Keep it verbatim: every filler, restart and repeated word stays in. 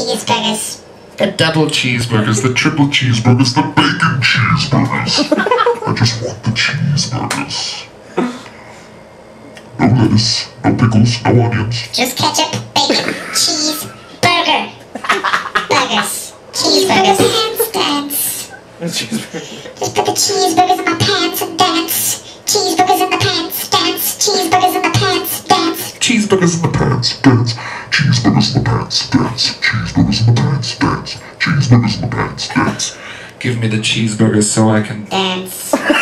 cheeseburgers. The double cheeseburgers. The triple cheeseburgers, the bacon cheeseburgers. I just want the cheeseburgers. No lettuce, no pickles, no onions. Just ketchup, bacon, cheese, burger. Burgers. Cheeseburgers. Dance, dance. Cheeseburger. Just put the cheeseburgers in my pants and dance. Cheeseburgers in the pants, dance. Cheeseburgers in the pants, dance. Cheeseburgers in the pants, dance. Cheeseburgers in the pants, dance. Cheeseburgers in the pants, dance. Cheeseburgers in the pants, dance. Give me the cheeseburgers so I can Dance.